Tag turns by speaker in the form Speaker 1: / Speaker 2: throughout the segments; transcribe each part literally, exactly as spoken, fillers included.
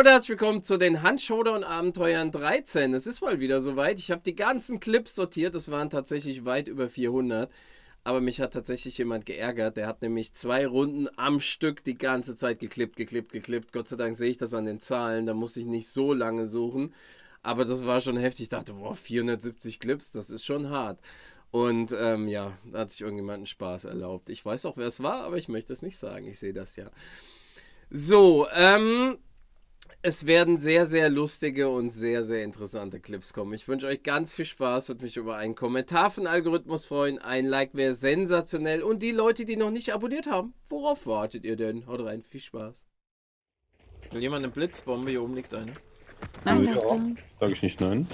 Speaker 1: herzlich willkommen zu den Hunt Showdown Abenteuern dreizehn. Es ist mal wieder soweit. Ich habe die ganzen Clips sortiert. Es waren tatsächlich weit über vierhundert. Aber mich hat tatsächlich jemand geärgert. Der hat nämlich zwei Runden am Stück die ganze Zeit geklippt, geklippt, geklippt. Gott sei Dank sehe ich das an den Zahlen. Da musste ich nicht so lange suchen. Aber das war schon heftig. Ich dachte, boah, vierhundertsiebzig Clips, das ist schon hart. Und ähm, ja, da hat sich irgendjemand einen Spaß erlaubt. Ich weiß auch, wer es war, aber ich möchte es nicht sagen. Ich sehe das ja. So, ähm... es werden sehr, sehr lustige und sehr, sehr interessante Clips kommen. Ich wünsche euch ganz viel Spaß, würde mich über einen Kommentar von Algorithmus freuen. Ein Like wäre sensationell. Und die Leute, die noch nicht abonniert haben, worauf wartet ihr denn? Haut rein, viel Spaß. Will jemand eine Blitzbombe? Hier oben liegt eine.
Speaker 2: Nein,
Speaker 3: Ja, sag ich nicht nein.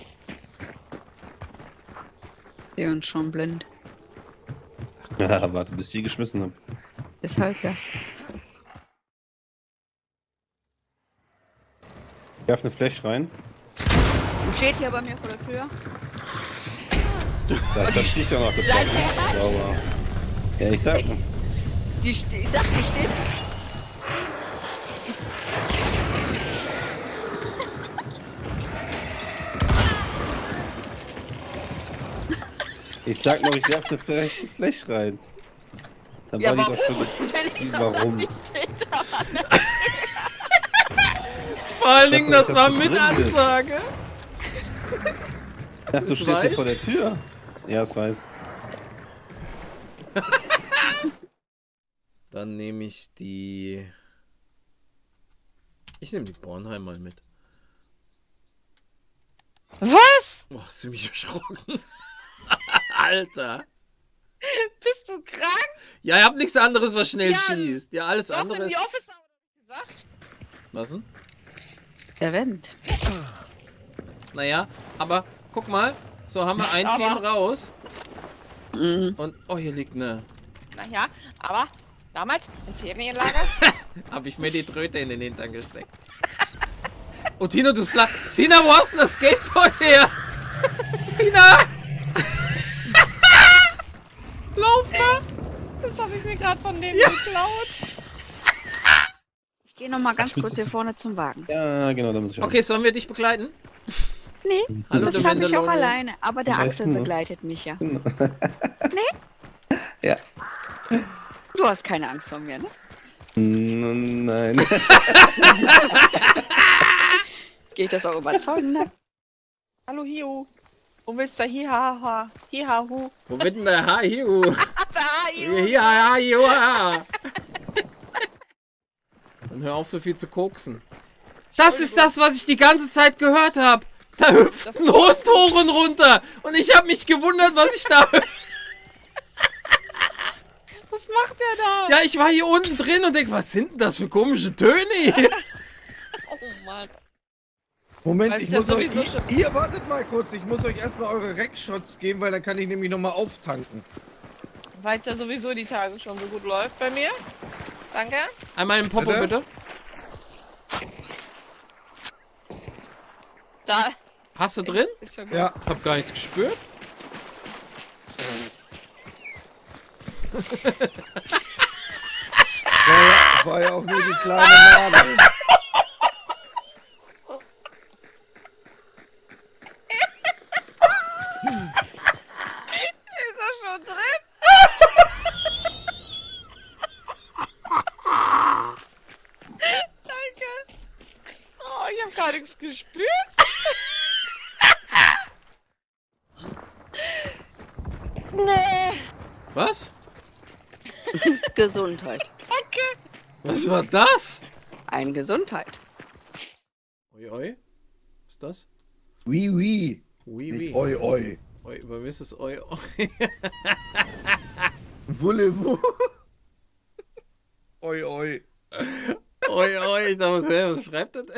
Speaker 2: Wir sind schon blind.
Speaker 3: Ja, warte, bis ich die geschmissen habe.
Speaker 2: Deshalb ja.
Speaker 3: Ich werf eine Flash rein.
Speaker 2: Du steht hier bei mir vor der Tür.
Speaker 3: Da hab ich dich ja noch getroffen. Sauber. Ja, ich sag.
Speaker 2: Die, ich sag, die steht.
Speaker 3: Ich sag noch, ich werf eine Flash, Flash rein. Dann
Speaker 2: Ja,
Speaker 3: war
Speaker 2: warum?
Speaker 3: die doch schon.
Speaker 2: Wenn ich
Speaker 3: Warum?
Speaker 2: Die steht da an der
Speaker 1: Vor allen Dingen, das,
Speaker 3: Das
Speaker 1: war
Speaker 3: ist
Speaker 1: mit
Speaker 3: drin.
Speaker 1: Ansage.
Speaker 3: Ach, du
Speaker 1: Das
Speaker 3: stehst ja
Speaker 1: weiß?
Speaker 3: vor der Tür. Ja, das weiß.
Speaker 1: Dann nehme ich die... Ich nehme die Bornheim mal mit.
Speaker 2: Was?
Speaker 1: Boah, hast du mich erschrocken? Alter.
Speaker 2: Bist du krank?
Speaker 1: Ja, ihr habt nichts anderes, was schnell
Speaker 2: Ja,
Speaker 1: schießt. Ja, alles
Speaker 2: Doch,
Speaker 1: andere
Speaker 2: in die
Speaker 1: ist...
Speaker 2: Office gesagt.
Speaker 1: Was denn?
Speaker 2: Der rennt.
Speaker 1: Naja, aber guck mal. So haben wir ein
Speaker 2: Aber-
Speaker 1: Team raus.
Speaker 2: Mhm.
Speaker 1: Und... Oh, hier liegt eine...
Speaker 4: Naja, aber damals im Ferienlager.
Speaker 1: Hab ich mir die Tröte in den Hintern gesteckt. Oh, Tina, du Sla... Tina, wo hast du das Skateboard her? Tina! Lauf mal!
Speaker 4: Das habe ich mir gerade von denen
Speaker 1: Ja.
Speaker 4: geklaut.
Speaker 2: Ich gehe noch mal ganz
Speaker 3: Ach, ich muss
Speaker 2: kurz hier
Speaker 3: das-
Speaker 2: vorne zum Wagen.
Speaker 3: Ja, genau, da muss ich
Speaker 1: Okay, sollen wir dich begleiten?
Speaker 2: Nee,
Speaker 1: Hallo,
Speaker 2: das
Speaker 1: der
Speaker 2: schaffe ich auch
Speaker 1: Mandalorian.
Speaker 2: alleine. Aber der
Speaker 3: Ja,
Speaker 2: Axel
Speaker 3: ich muss.
Speaker 2: begleitet mich ja.
Speaker 3: Ja.
Speaker 2: Du hast keine Angst vor mir, ne?
Speaker 3: N- Nein.
Speaker 2: Geht das auch überzeugend, ne?
Speaker 4: Hallo Hiu. Wo willst du hiha ha hiha hu?
Speaker 1: Wo wird denn der Hi-Hu?
Speaker 4: Da, Hiu.
Speaker 1: Hier, ja, ja. Dann hör auf, so viel zu koksen. Das ist das, was ich die ganze Zeit gehört habe. Da hüpft
Speaker 4: Das
Speaker 1: ein Rundtoren runter. Und ich habe mich gewundert, was ich da...
Speaker 4: Was macht der da?
Speaker 1: Ja, ich war hier unten drin und denk, was sind denn das für komische Töne hier?
Speaker 4: Oh Mann.
Speaker 5: Moment,
Speaker 4: Weil's
Speaker 5: ich
Speaker 4: ja
Speaker 5: muss euch...
Speaker 4: sowieso
Speaker 5: Ihr,
Speaker 4: schon-
Speaker 5: ihr wartet mal kurz, ich muss euch erstmal eure Rackshots geben, weil dann kann ich nämlich nochmal auftanken.
Speaker 4: Weil es ja sowieso die Tage schon so gut läuft bei mir. Danke.
Speaker 1: Einmal im Popo,
Speaker 5: Bitte?
Speaker 1: bitte.
Speaker 4: Da
Speaker 1: Hast du drin?
Speaker 4: ist schon gut.
Speaker 5: Ja,
Speaker 1: Hab gar nichts gespürt.
Speaker 5: war ja, war ja auch nur die kleine Nadel.
Speaker 4: Ist er schon drin? Danke. Oh, ich habe gar nichts gespürt. Nee.
Speaker 1: Was?
Speaker 2: Gesundheit.
Speaker 4: Danke.
Speaker 1: Was war das?
Speaker 2: Ein Gesundheit.
Speaker 1: Oi, oi. Was ist das?
Speaker 5: Oui, oui.
Speaker 1: Oui,
Speaker 5: Nicht
Speaker 1: oui.
Speaker 5: oi, oi.
Speaker 1: Oi, bei mir ist es oi, oi.
Speaker 5: Voulez-vous? Oi, oi.
Speaker 1: Oi, oi. Ich dachte, was, was schreibt das?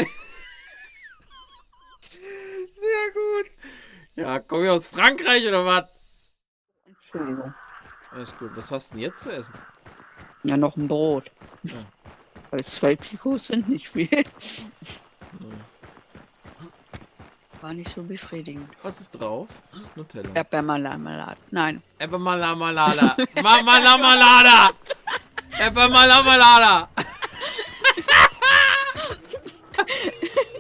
Speaker 5: Sehr gut.
Speaker 1: Ja, komm ich aus Frankreich oder was?
Speaker 2: Entschuldigung.
Speaker 1: Alles gut. Was hast du denn jetzt zu essen?
Speaker 2: Ja, noch ein Brot.
Speaker 1: Ja.
Speaker 2: Weil zwei Picos sind nicht viel. War nicht so befriedigend.
Speaker 1: Was ist drauf? Nutella.
Speaker 2: Erdbeermarmelade. Nein.
Speaker 1: Erdbeermalamalada. Mamalamalada. Erdbeermalamalada.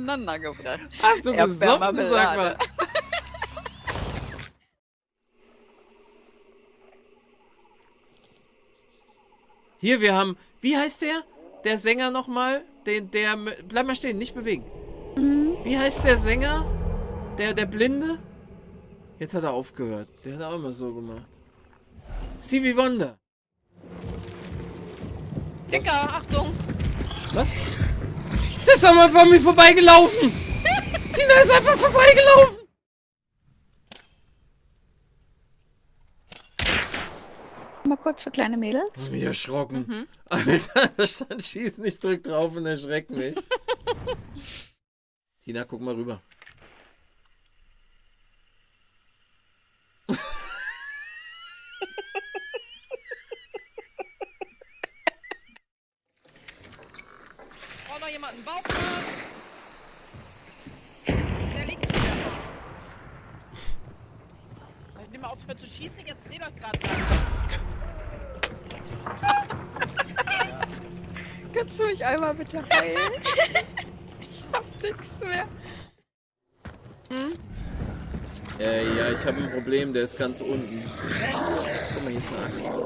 Speaker 2: durcheinander gebracht.
Speaker 1: Hast du gesoffen, sag
Speaker 2: Erdbeermarmelade.
Speaker 1: mal. Hier, wir haben... Wie heißt der? Der Sänger nochmal? Den, der... Bleib mal stehen, nicht bewegen.
Speaker 2: Mhm.
Speaker 1: Wie heißt der Sänger? Der, der Blinde? Jetzt hat er aufgehört. Der hat auch immer so gemacht. Stevie Wonder.
Speaker 4: Dicker, Achtung!
Speaker 1: Was? Das ist aber von mir vorbeigelaufen! Tina ist einfach vorbeigelaufen!
Speaker 2: Mal kurz für kleine Mädels.
Speaker 1: Ich bin erschrocken.
Speaker 4: Mhm.
Speaker 1: Alter, da stand schieß nicht, drück drauf und erschreckt mich. Tina, guck mal rüber.
Speaker 4: Braucht noch jemand einen Bauchplan? Der liegt hier. Ich nehme mal aufhören zu schießen, ich erzähl euch gerade was.
Speaker 2: Kannst du mich einmal bitte heilen? Ich hab nichts mehr.
Speaker 1: Äh, ja, ich habe ein Problem, der ist ganz unten. Guck mal, hier ist eine Axt.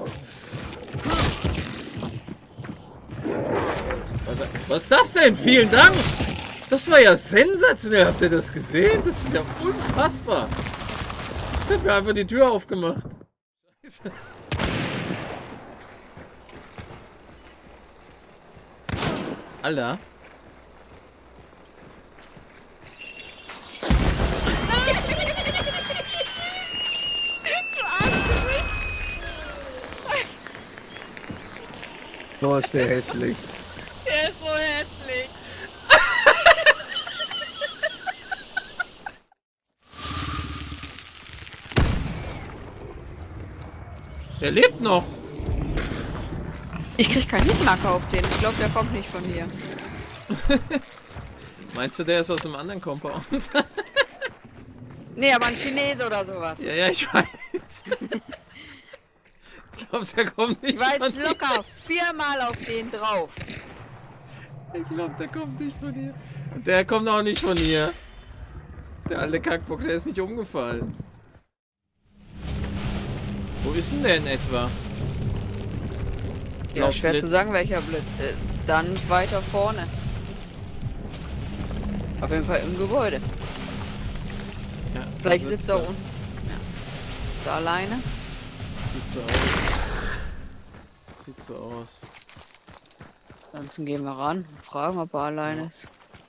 Speaker 1: Was, was ist das denn? Vielen Dank! Das war ja sensationell. Habt ihr das gesehen? Das ist ja unfassbar. Ich hab mir einfach die Tür aufgemacht. Scheiße. Alter.
Speaker 5: Oh, ist der hässlich.
Speaker 4: Der ist so hässlich.
Speaker 1: Der lebt noch.
Speaker 2: Ich krieg keinen Hitmarker auf den. Ich glaube, der kommt nicht von mir.
Speaker 1: Meinst du, der ist aus einem anderen Compound?
Speaker 2: Nee, aber ein Chinese oder sowas.
Speaker 1: Ja, ja, ich weiß. Ich glaube, der kommt nicht
Speaker 2: Ich war
Speaker 1: von
Speaker 2: jetzt
Speaker 1: dir.
Speaker 2: locker viermal auf den drauf.
Speaker 1: Ich glaube, der kommt nicht von dir. Und der kommt auch nicht von hier. Der alte Kackbock, der ist nicht umgefallen. Wo ist denn der in etwa?
Speaker 2: Ja,
Speaker 1: Laut
Speaker 2: schwer
Speaker 1: Blitz.
Speaker 2: zu sagen, welcher Blitz. Äh, dann weiter vorne. Auf jeden Fall im Gebäude.
Speaker 1: Ja, da
Speaker 2: Vielleicht sitzt er
Speaker 1: er.
Speaker 2: unten. Ja. Da alleine.
Speaker 1: Sieht so aus. Sieht so aus.
Speaker 2: Ansonsten gehen wir ran und fragen, ob er alleine ist.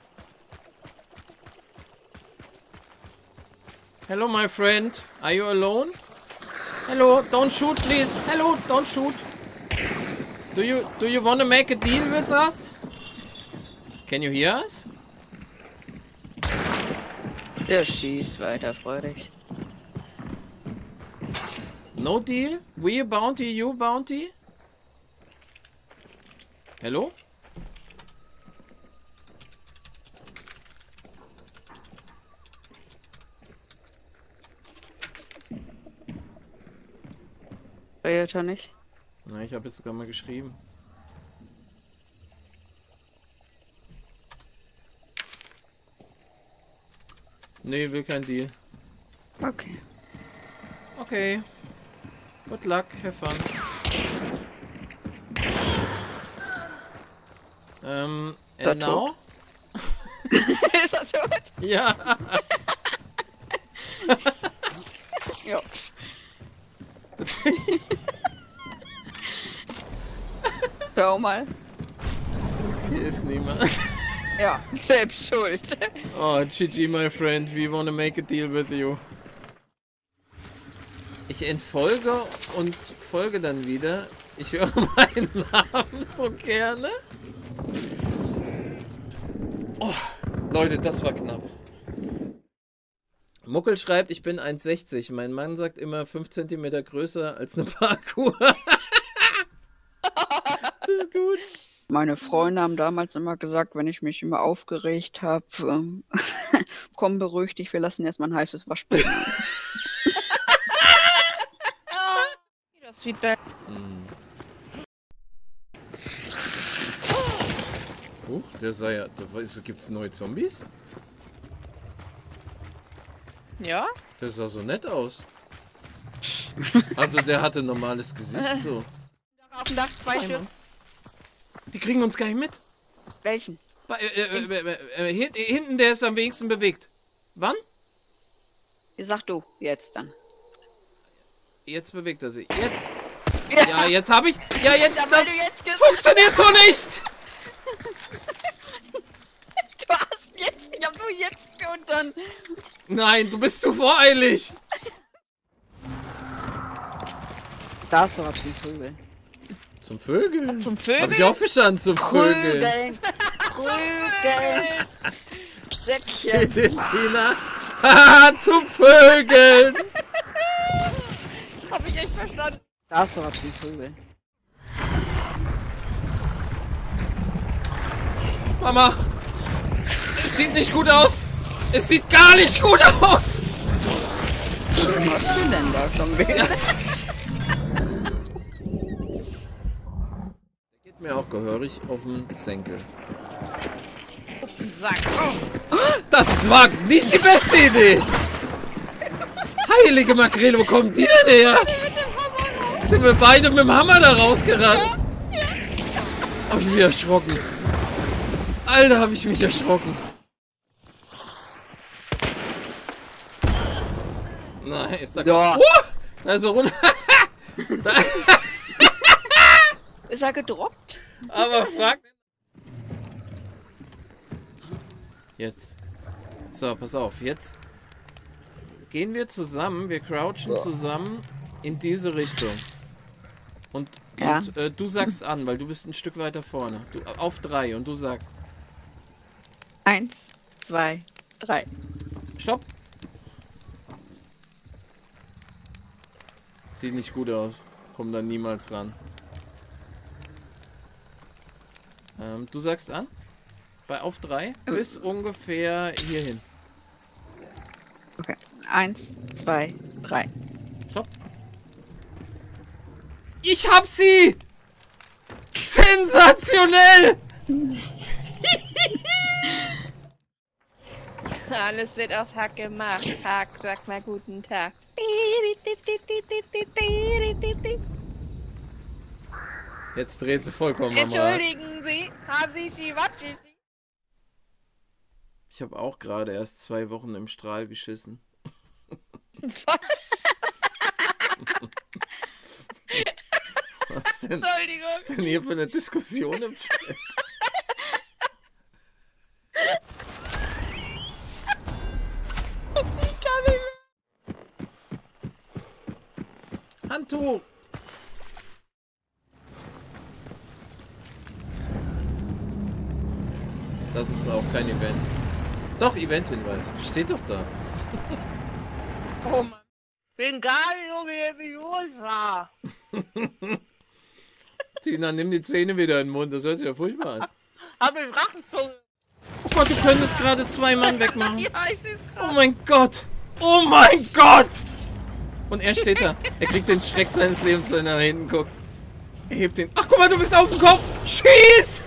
Speaker 1: Hello, my friend. Are you alone? Hello, don't shoot, please. Hello, don't shoot. Do you do you want to make a deal with us? Can you hear us?
Speaker 2: Der schießt weiter, freudig.
Speaker 1: No deal? We a bounty, you bounty? Hello?
Speaker 2: Redet er nicht?
Speaker 1: Na, ich habe jetzt sogar mal geschrieben. Nee, will kein Deal.
Speaker 2: Okay.
Speaker 1: Okay. Good luck, have fun. Ähm,
Speaker 2: Ist er
Speaker 1: and now?
Speaker 2: Ist er tot?
Speaker 1: Ja.
Speaker 2: Ja. Schau mal.
Speaker 1: Hier ist niemand.
Speaker 2: Ja, selbst schuld.
Speaker 1: Oh, G G, my friend, we wanna make a deal with you. Ich entfolge und folge dann wieder. Ich höre meinen Namen so gerne. Oh, Leute, das war knapp. Muckel schreibt, ich bin eins sechzig. Mein Mann sagt immer fünf Zentimeter größer als eine Parkour. Das ist gut.
Speaker 2: Meine Freunde haben damals immer gesagt, wenn ich mich immer aufgeregt habe, ähm, komm, beruhig dich, wir lassen erstmal ein heißes Waschbecken an.
Speaker 4: Das Feedback.
Speaker 1: Hm. Huch, der sei ja... Gibt es neue Zombies?
Speaker 4: Ja?
Speaker 1: Der sah so nett aus. Also der hatte ein normales Gesicht so.
Speaker 2: Auf dem Dach zwei Stück.
Speaker 1: Die kriegen uns gar nicht mit.
Speaker 2: Welchen?
Speaker 1: Bei, äh, äh, äh, äh, hinten, der ist am wenigsten bewegt. Wann?
Speaker 2: Sag du, jetzt dann.
Speaker 1: Jetzt bewegt er sich. Jetzt. Ja, ja jetzt habe ich. Ja, jetzt.
Speaker 2: Ja,
Speaker 1: Das
Speaker 2: du jetzt
Speaker 1: funktioniert so nicht.
Speaker 2: Du hast jetzt. Ich hab nur jetzt und dann.
Speaker 1: Nein, du bist zu voreilig.
Speaker 2: Da ist doch was zum Vögeln.
Speaker 1: Zum Vögeln?
Speaker 4: Zum Vögeln?
Speaker 1: Hab ich auch verstanden, zum Vögeln.
Speaker 2: Prügeln. Prügeln. Säckchen.
Speaker 1: Tina. Haha, zum Vögeln.
Speaker 4: Hab ich echt verstanden.
Speaker 2: Da ist doch was zum Vögeln.
Speaker 1: Mama. Es sieht nicht gut aus. Es sieht gar nicht gut aus.
Speaker 2: Was machst du denn da schon wieder?
Speaker 1: Geht mir auch gehörig auf den Senkel.
Speaker 4: Sack.
Speaker 1: Das war nicht die beste Idee. Heilige Makrele, wo kommen die denn her? Sind wir beide mit dem Hammer da rausgerannt? Hab ich mich erschrocken. Alter, hab ich mich erschrocken. Nein, ist da...
Speaker 2: So.
Speaker 1: Uh, da ist er runter. Da.
Speaker 2: Ist er gedroppt?
Speaker 1: Aber frag... Jetzt. So, pass auf. Jetzt gehen wir zusammen. Wir crouchen zusammen in diese Richtung. Und,
Speaker 2: Ja.
Speaker 1: und äh, du sagst an, weil du bist ein Stück weiter vorne. Du, auf drei und du sagst.
Speaker 2: Eins, zwei, drei.
Speaker 1: Stopp. Sieht nicht gut aus. Komm da niemals ran. Ähm, du sagst an. Bei auf drei bis ungefähr hierhin.
Speaker 2: Okay. Eins, zwei, drei.
Speaker 1: Stopp. Ich hab sie! Sensationell!
Speaker 4: Alles wird aus Hack gemacht. Hack, sag mal guten Tag.
Speaker 1: Jetzt dreht sie vollkommen am Rad.
Speaker 4: Entschuldigen Sie, haben Sie Shiwachi?
Speaker 1: Ich habe auch gerade erst zwei Wochen im Strahl geschissen. Was denn,
Speaker 4: Entschuldigung.
Speaker 1: was ist denn hier für eine Diskussion im Chat?
Speaker 4: Ich kann nicht mehr.
Speaker 1: Handtuch! Das ist auch kein Event. Doch, Event-Hinweis. Steht doch da.
Speaker 4: Oh Mann. Bin gar nicht so wie los war.
Speaker 1: Tina, nimm die Zähne wieder in den Mund. Das hört sich ja furchtbar an.
Speaker 4: Hab ich Rachenzunge.
Speaker 1: Oh Gott, du könntest gerade zwei Mann wegmachen.
Speaker 4: Ja, ich seh's
Speaker 1: Oh
Speaker 4: grad.
Speaker 1: mein Gott! Oh mein Gott! Und er steht da. Er kriegt den Schreck seines Lebens, wenn er nach hinten guckt. Er hebt den. Ach, guck mal, du bist auf dem Kopf! Schieß!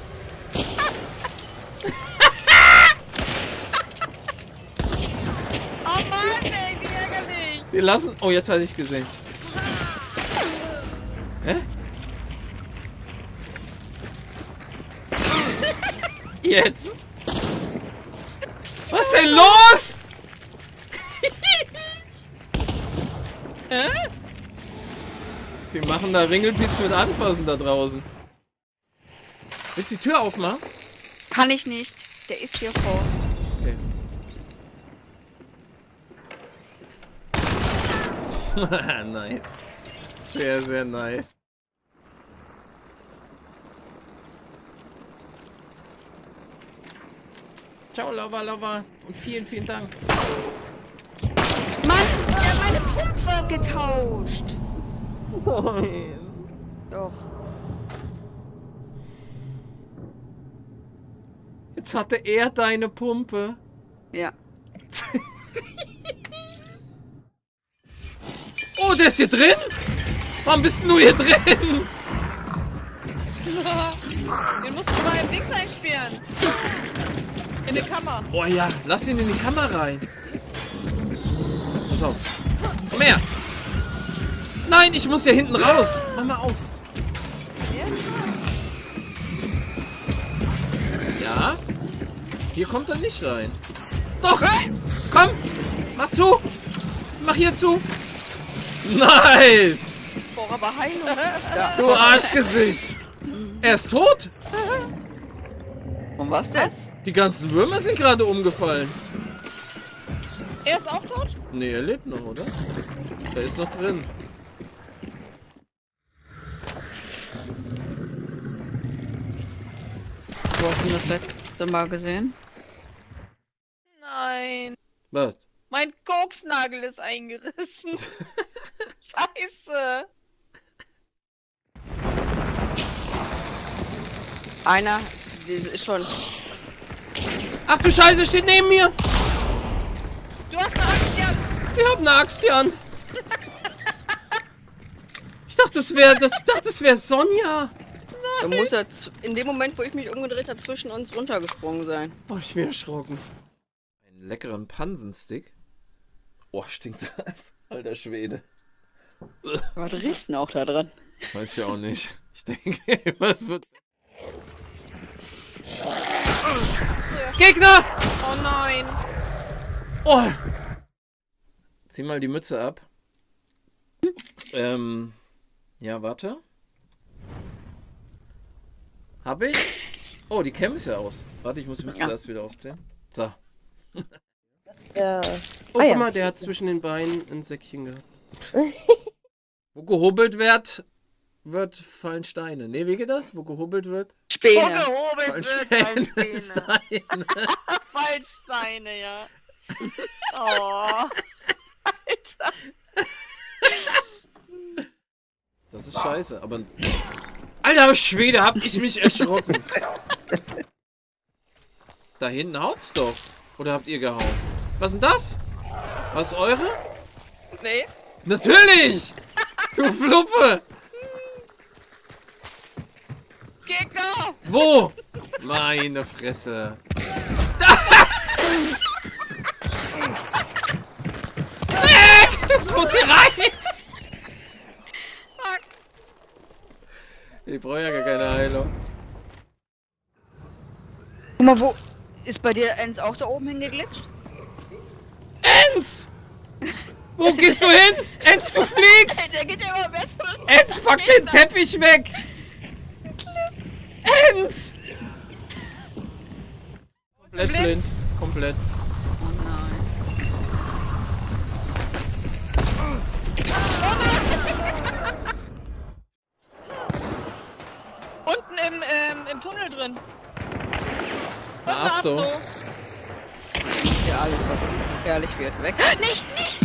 Speaker 4: Oh Mann, ey, wie ärgerlich.
Speaker 1: Die lassen. Oh, jetzt hatte ich gesehen. Hä? Jetzt? Was ist denn los?
Speaker 4: Hä?
Speaker 1: Die machen da Ringelpitz mit Anfassen da draußen. Willst du die Tür aufmachen?
Speaker 2: Kann ich nicht. Der ist hier vor.
Speaker 1: Okay. Nice. Sehr, sehr nice. Ciao, Lover, Lover. Und vielen, vielen Dank.
Speaker 2: Mann, der hat meine Pumpe getauscht.
Speaker 1: Nein.
Speaker 2: Doch.
Speaker 1: Jetzt hatte er deine Pumpe.
Speaker 2: Ja.
Speaker 1: Oh, der ist hier drin? Warum bist du hier drin?
Speaker 4: Den musst du mal im Dings einsperren. In die Kammer.
Speaker 1: Oh ja, lass ihn in die Kammer rein. Pass auf. Komm her. Nein, ich muss ja hinten raus. Mach mal auf. Ja? Hier kommt er nicht rein. Doch! Komm! Mach zu! Mach hier zu! Nice!
Speaker 4: Boah, aber Heilung.
Speaker 2: Ja.
Speaker 1: Du Arschgesicht! Er ist tot?
Speaker 2: Und was denn?
Speaker 1: Die ganzen Würmer sind gerade umgefallen.
Speaker 4: Er ist auch tot?
Speaker 1: Nee, er lebt noch, oder? Er ist noch drin.
Speaker 2: Wo hast du ihn das letzte Mal gesehen?
Speaker 4: Nein.
Speaker 1: Was?
Speaker 4: Mein Koksnagel ist eingerissen. Scheiße.
Speaker 2: Einer, die ist schon.
Speaker 1: Ach du Scheiße, steht neben mir!
Speaker 4: Du hast eine Axt, Jan.
Speaker 1: Ich hab eine Axt, Jan. Ich dachte, das wäre, das ich dachte, das wäre Sonja.
Speaker 2: Da muss er zu- in dem Moment, wo ich mich umgedreht habe, zwischen uns runtergesprungen sein.
Speaker 1: Oh, ich bin erschrocken. Einen leckeren Pansenstick. Oh, stinkt das. Alter Schwede.
Speaker 2: Was riecht denn auch da dran?
Speaker 1: Weiß ich auch nicht. Ich denke, was wird... Gegner!
Speaker 4: Oh nein.
Speaker 1: Oh! Zieh mal die Mütze ab. Ähm... Ja, warte. Hab ich? Oh, die Cam ist ja aus. Warte, ich muss die Mütze
Speaker 2: Ja.
Speaker 1: erst wieder aufziehen. So.
Speaker 3: Äh,
Speaker 1: Oh,
Speaker 3: Ah, ja.
Speaker 1: guck mal, der hat zwischen den Beinen ein Säckchen gehabt. Wo gehobelt wird, wird fallen Steine. Nee, wie geht das? Wo gehobelt wird?
Speaker 2: Späne.
Speaker 4: Vorgehobelt
Speaker 1: Fallen
Speaker 4: wird,
Speaker 1: Späne.
Speaker 4: Fallsteine.
Speaker 1: Steine.
Speaker 4: Fallsteine, ja. Oh. Alter.
Speaker 1: Das ist scheiße, aber... Alter Schwede, hab ich mich erschrocken. Da hinten haut's doch. Oder habt ihr gehauen? Was ist denn das? Was ist eure?
Speaker 4: Nee.
Speaker 1: Natürlich! Du Fluppe!
Speaker 4: Gegner!
Speaker 1: Wo? Meine Fresse. Weg! Ich muss hier rein!
Speaker 4: Fuck.
Speaker 1: Ich brauche ja gar keine Heilung.
Speaker 2: Guck mal, wo ist bei dir Enz auch da oben hingeglitscht?
Speaker 1: Enz! Wo gehst du hin? Enz, du fliegst!
Speaker 4: Der geht ja immer besser.
Speaker 1: Enz, pack den Teppich weg! Enz! Komplett
Speaker 4: Blind.
Speaker 1: blind. Komplett.
Speaker 2: Oh nein.
Speaker 4: Unten im, ähm, im Tunnel drin.
Speaker 1: Na,
Speaker 4: Und
Speaker 1: Achtung.
Speaker 2: Ja, alles, was uns gefährlich wird, weg. Nicht, nicht!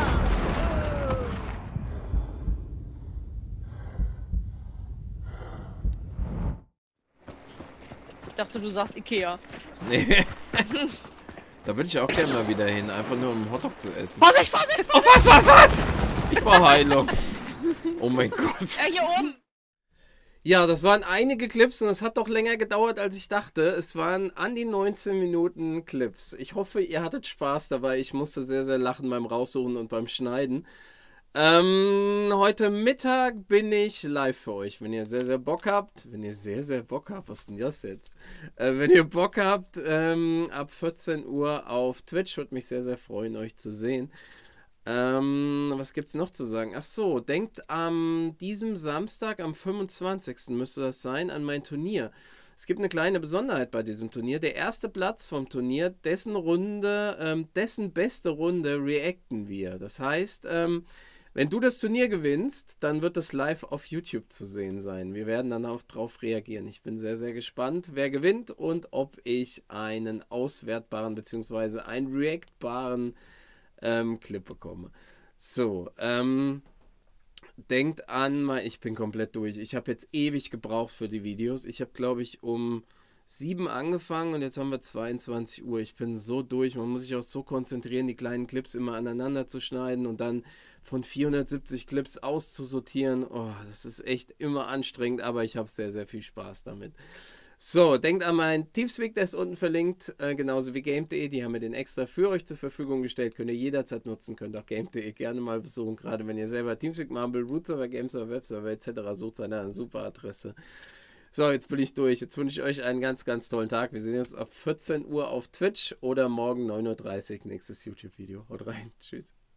Speaker 4: Ich dachte, du sagst Ikea.
Speaker 1: Nee. Da würde ich auch gerne mal wieder hin, einfach nur um Hotdog zu essen.
Speaker 4: Vorsicht, Vorsicht!
Speaker 1: Oh, was, was, was? Ich brauche Heilung. Oh mein Gott.
Speaker 4: Ja, hier oben.
Speaker 1: Ja, das waren einige Clips und es hat doch länger gedauert, als ich dachte. Es waren an die neunzehn Minuten Clips. Ich hoffe, ihr hattet Spaß dabei. Ich musste sehr, sehr lachen beim Raussuchen und beim Schneiden. Ähm, heute Mittag bin ich live für euch. Wenn ihr sehr, sehr Bock habt, wenn ihr sehr, sehr Bock habt, was ist denn das jetzt? Äh, wenn ihr Bock habt, ähm, ab vierzehn Uhr auf Twitch, würde mich sehr, sehr freuen, euch zu sehen. Ähm, was gibt's noch zu sagen? Ach so, denkt am diesem Samstag, am fünfundzwanzigsten müsste das sein, an mein Turnier. Es gibt eine kleine Besonderheit bei diesem Turnier. Der erste Platz vom Turnier, dessen Runde, ähm, dessen beste Runde reacten wir. Das heißt, ähm, wenn du das Turnier gewinnst, dann wird es live auf YouTube zu sehen sein. Wir werden dann auch drauf reagieren. Ich bin sehr, sehr gespannt, wer gewinnt und ob ich einen auswertbaren bzw. einen reactbaren ähm, Clip bekomme. So, ähm, denkt an, mal, ich bin komplett durch. Ich habe jetzt ewig gebraucht für die Videos. Ich habe, glaube ich, um sieben angefangen und jetzt haben wir zweiundzwanzig Uhr. Ich bin so durch. Man muss sich auch so konzentrieren, die kleinen Clips immer aneinander zu schneiden und dann von vierhundertsiebzig Clips auszusortieren. Oh, das ist echt immer anstrengend, aber ich habe sehr, sehr viel Spaß damit. So, denkt an meinen Teamspeak, der ist unten verlinkt, äh, genauso wie game punkt de, die haben mir den extra für euch zur Verfügung gestellt, könnt ihr jederzeit nutzen, könnt auch game punkt de gerne mal besuchen, gerade wenn ihr selber Teamspeak, Mumble, Root-Server, Gameserver, Webserver et cetera sucht, seid ihr eine super Adresse. So, jetzt bin ich durch, jetzt wünsche ich euch einen ganz, ganz tollen Tag, wir sehen uns auf vierzehn Uhr auf Twitch oder morgen neun Uhr dreißig, nächstes YouTube-Video, haut rein, tschüss.